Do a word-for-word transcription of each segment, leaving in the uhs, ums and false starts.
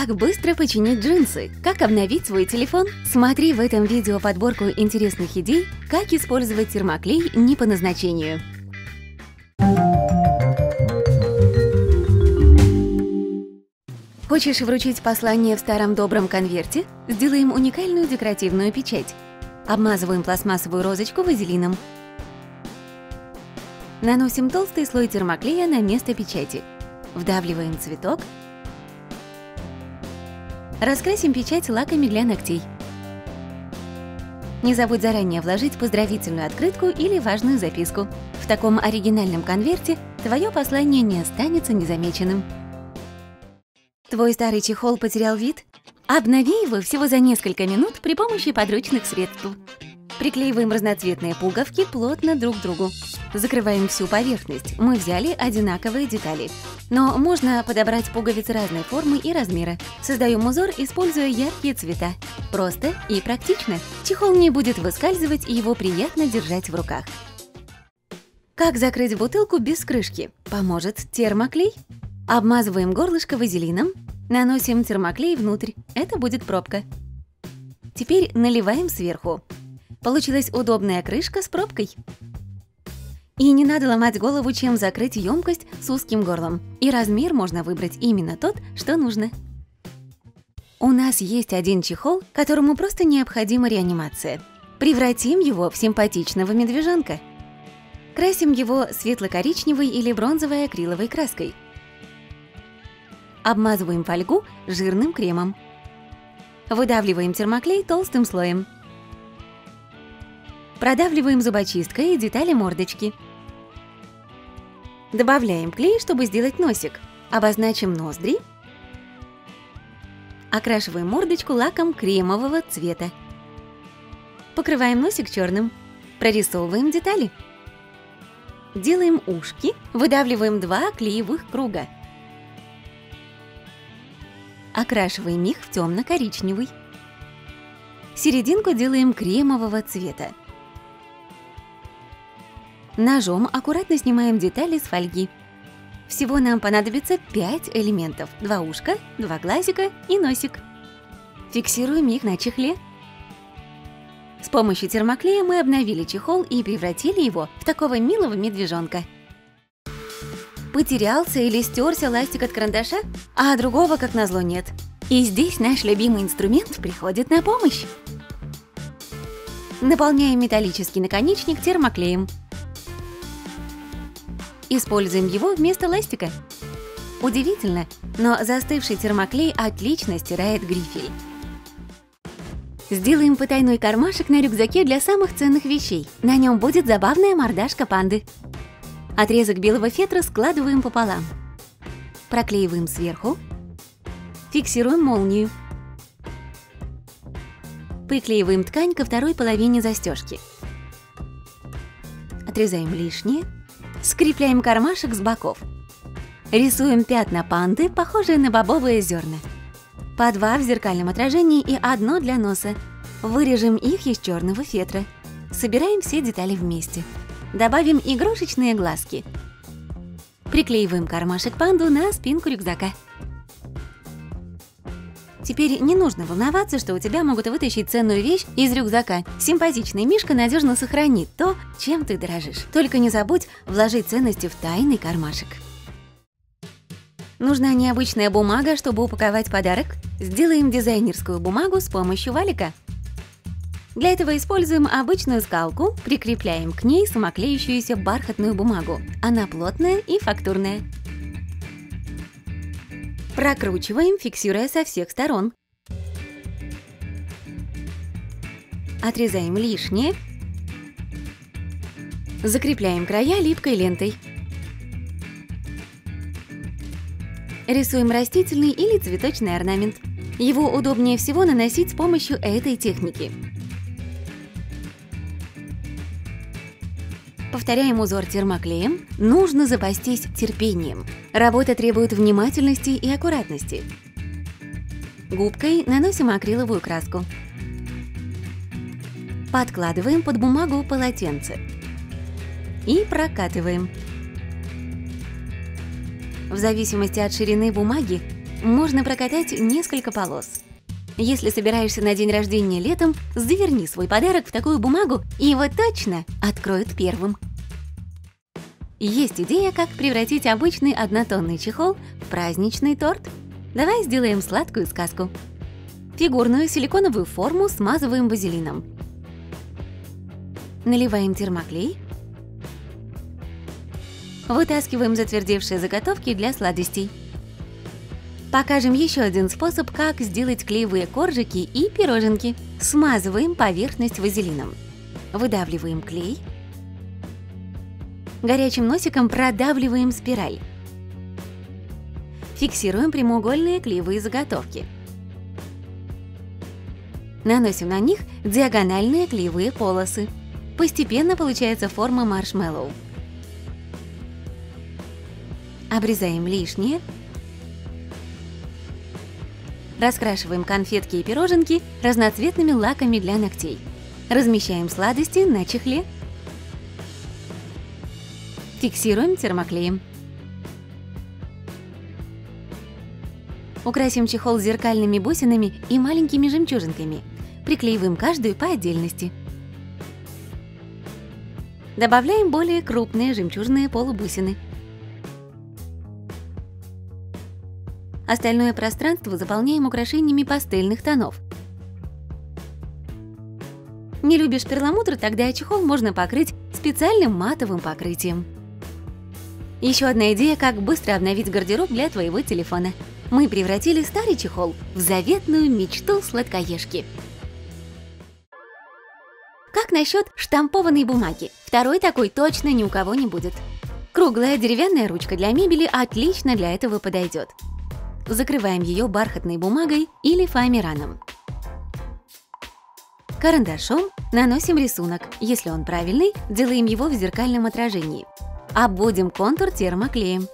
Как быстро починить джинсы? Как обновить свой телефон? Смотри в этом видео подборку интересных идей, как использовать термоклей не по назначению. Хочешь вручить послание в старом добром конверте? Сделаем уникальную декоративную печать. Обмазываем пластмассовую розочку вазелином. Наносим толстый слой термоклея на место печати. Вдавливаем цветок. Раскрасим печать лаками для ногтей. Не забудь заранее вложить поздравительную открытку или важную записку. В таком оригинальном конверте твое послание не останется незамеченным. Твой старый чехол потерял вид? Обнови его всего за несколько минут при помощи подручных средств. Приклеиваем разноцветные пуговки плотно друг к другу. Закрываем всю поверхность. Мы взяли одинаковые детали. Но можно подобрать пуговицы разной формы и размера. Создаем узор, используя яркие цвета. Просто и практично. Чехол не будет выскальзывать, и его приятно держать в руках. Как закрыть бутылку без крышки? Поможет термоклей. Обмазываем горлышко вазелином. Наносим термоклей внутрь. Это будет пробка. Теперь наливаем сверху. Получилась удобная крышка с пробкой. И не надо ломать голову, чем закрыть емкость с узким горлом. И размер можно выбрать именно тот, что нужно. У нас есть один чехол, которому просто необходима реанимация. Превратим его в симпатичного медвежонка. Красим его светло-коричневой или бронзовой акриловой краской. Обмазываем фольгу жирным кремом. Выдавливаем термоклей толстым слоем. Продавливаем зубочисткой детали мордочки. Добавляем клей, чтобы сделать носик. Обозначим ноздри. Окрашиваем мордочку лаком кремового цвета. Покрываем носик черным. Прорисовываем детали. Делаем ушки. Выдавливаем два клеевых круга. Окрашиваем их в темно-коричневый. Серединку делаем кремового цвета. Ножом аккуратно снимаем детали с фольги. Всего нам понадобится пять элементов. Два ушка, два глазика и носик. Фиксируем их на чехле. С помощью термоклея мы обновили чехол и превратили его в такого милого медвежонка. Потерялся или стерся ластик от карандаша, а другого, как назло, нет. И здесь наш любимый инструмент приходит на помощь. Наполняем металлический наконечник термоклеем. Используем его вместо ластика. Удивительно, но застывший термоклей отлично стирает грифель. Сделаем потайной кармашек на рюкзаке для самых ценных вещей. На нем будет забавная мордашка панды. Отрезок белого фетра складываем пополам. Проклеиваем сверху. Фиксируем молнию. Приклеиваем ткань ко второй половине застежки. Отрезаем лишнее. Скрепляем кармашек с боков. Рисуем пятна панды, похожие на бобовые зерна. По два в зеркальном отражении и одно для носа. Вырежем их из черного фетра. Собираем все детали вместе. Добавим игрушечные глазки. Приклеиваем кармашек панду на спинку рюкзака. Теперь не нужно волноваться, что у тебя могут вытащить ценную вещь из рюкзака. Симпатичный мишка надежно сохранит то, чем ты дорожишь. Только не забудь вложить ценности в тайный кармашек. Нужна необычная бумага, чтобы упаковать подарок. Сделаем дизайнерскую бумагу с помощью валика. Для этого используем обычную скалку, прикрепляем к ней самоклеющуюся бархатную бумагу. Она плотная и фактурная. Прокручиваем, фиксируя со всех сторон. Отрезаем лишнее. Закрепляем края липкой лентой. Рисуем растительный или цветочный орнамент. Его удобнее всего наносить с помощью этой техники. Повторяем узор термоклеем. Нужно запастись терпением. Работа требует внимательности и аккуратности. Губкой наносим акриловую краску. Подкладываем под бумагу полотенце. И прокатываем. В зависимости от ширины бумаги можно прокатать несколько полос. Если собираешься на день рождения летом, заверни свой подарок в такую бумагу, и его точно откроют первым. Есть идея, как превратить обычный однотонный чехол в праздничный торт. Давай сделаем сладкую сказку. Фигурную силиконовую форму смазываем вазелином. Наливаем термоклей. Вытаскиваем затвердевшие заготовки для сладостей. Покажем еще один способ, как сделать клеевые коржики и пироженки. Смазываем поверхность вазелином. Выдавливаем клей. Горячим носиком продавливаем спираль. Фиксируем прямоугольные клеевые заготовки. Наносим на них диагональные клеевые полосы. Постепенно получается форма маршмеллоу. Обрезаем лишнее. Раскрашиваем конфетки и пироженки разноцветными лаками для ногтей. Размещаем сладости на чехле. Фиксируем термоклеем. Украсим чехол зеркальными бусинами и маленькими жемчужинками. Приклеиваем каждую по отдельности. Добавляем более крупные жемчужные полубусины. Остальное пространство заполняем украшениями пастельных тонов. Не любишь перламутр? Тогда чехол можно покрыть специальным матовым покрытием. Еще одна идея, как быстро обновить гардероб для твоего телефона. Мы превратили старый чехол в заветную мечту сладкоежки. Как насчет штампованной бумаги? Второй такой точно ни у кого не будет. Круглая деревянная ручка для мебели отлично для этого подойдет. Закрываем ее бархатной бумагой или фоамираном. Карандашом наносим рисунок. Если он правильный, делаем его в зеркальном отражении. Обводим контур термоклеем.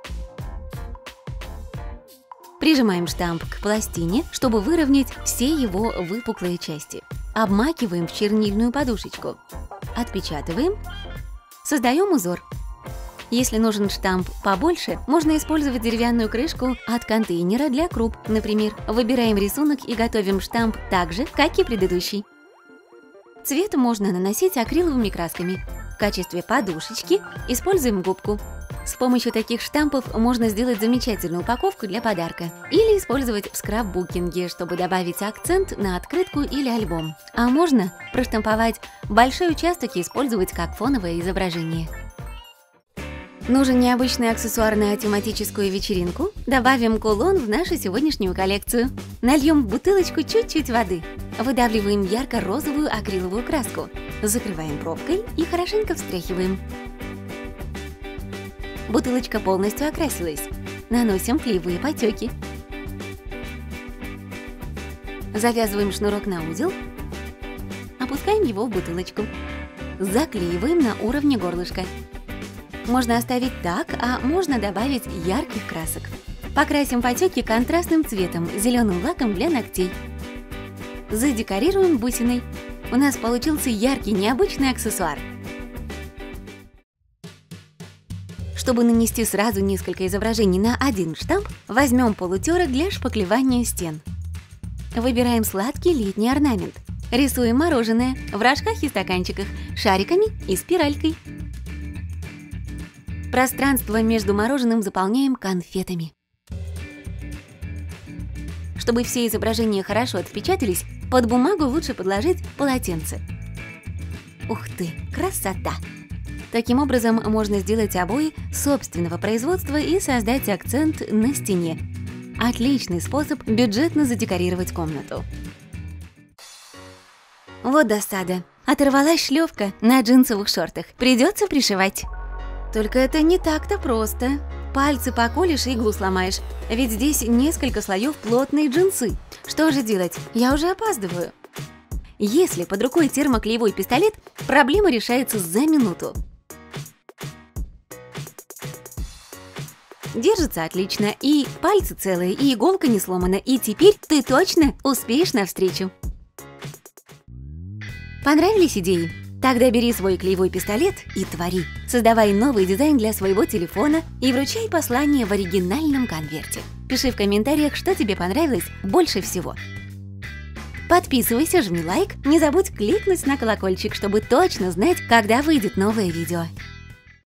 Прижимаем штамп к пластине, чтобы выровнять все его выпуклые части. Обмакиваем в чернильную подушечку. Отпечатываем. Создаем узор. Если нужен штамп побольше, можно использовать деревянную крышку от контейнера для круп. Например, выбираем рисунок и готовим штамп так же, как и предыдущий. Цвет можно наносить акриловыми красками. В качестве подушечки используем губку. С помощью таких штампов можно сделать замечательную упаковку для подарка или использовать в скрапбукинге, чтобы добавить акцент на открытку или альбом. А можно проштамповать большой участок и использовать как фоновое изображение. Нужен необычный аксессуар на тематическую вечеринку? Добавим кулон в нашу сегодняшнюю коллекцию. Нальем в бутылочку чуть-чуть воды. Выдавливаем ярко-розовую акриловую краску. Закрываем пробкой и хорошенько встряхиваем. Бутылочка полностью окрасилась. Наносим клеевые потеки. Завязываем шнурок на узел. Опускаем его в бутылочку. Заклеиваем на уровне горлышка. Можно оставить так, а можно добавить ярких красок. Покрасим потеки контрастным цветом, зеленым лаком для ногтей. Задекорируем бусиной. У нас получился яркий, необычный аксессуар. Чтобы нанести сразу несколько изображений на один штамп, возьмем полутерок для шпаклевания стен. Выбираем сладкий летний орнамент. Рисуем мороженое в рожках и стаканчиках, шариками и спиралькой. Пространство между мороженым заполняем конфетами. Чтобы все изображения хорошо отпечатались, под бумагу лучше подложить полотенце. Ух ты, красота! Таким образом, можно сделать обои собственного производства и создать акцент на стене. Отличный способ бюджетно задекорировать комнату. Вот досада. Оторвалась шлёвка на джинсовых шортах. Придется пришивать. Только это не так-то просто. Пальцы поколешь и иглу сломаешь. Ведь здесь несколько слоев плотной джинсы. Что же делать? Я уже опаздываю. Если под рукой термоклеевой пистолет, проблема решается за минуту. Держится отлично, и пальцы целые, и иголка не сломана, и теперь ты точно успеешь навстречу. Понравились идеи? Тогда бери свой клеевой пистолет и твори. Создавай новый дизайн для своего телефона и вручай послание в оригинальном конверте. Пиши в комментариях, что тебе понравилось больше всего. Подписывайся, жми лайк, не забудь кликнуть на колокольчик, чтобы точно знать, когда выйдет новое видео.